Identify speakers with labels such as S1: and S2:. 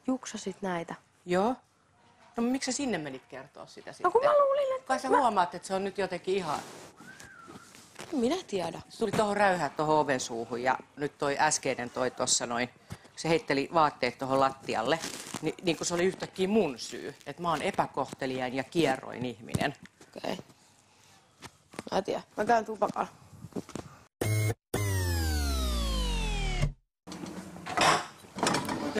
S1: juksasit näitä.
S2: Joo. No miksi sä sinne menit kertoa sitä sitten?
S1: No kun mä luulin, että...
S2: Kai sä huomaat, että se on nyt jotenkin ihan...
S1: Minä tiedän.
S2: Se tuli tuohon räyhää tuohon oven suuhun ja nyt toi äskeinen toi tossa noin. Se heitteli vaatteet tuohon lattialle, niin kuin se oli yhtäkkiä mun syy. Että mä oon epäkohteliain ja kierroin ihminen.
S1: Okei. Mä tiedän. Mä käyn tupakalla.